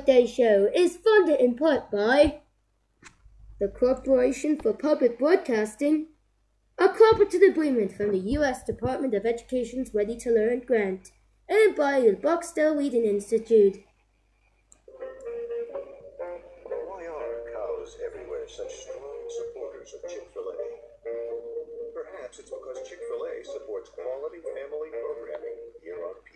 Birthday Show is funded in part by the Corporation for Public Broadcasting, a cooperative agreement from the U.S. Department of Education's Ready to Learn grant, and by the Barksdale Reading Institute. Why are cows everywhere such strong supporters of Chick-fil-A? Perhaps it's because Chick-fil-A supports quality family programming here on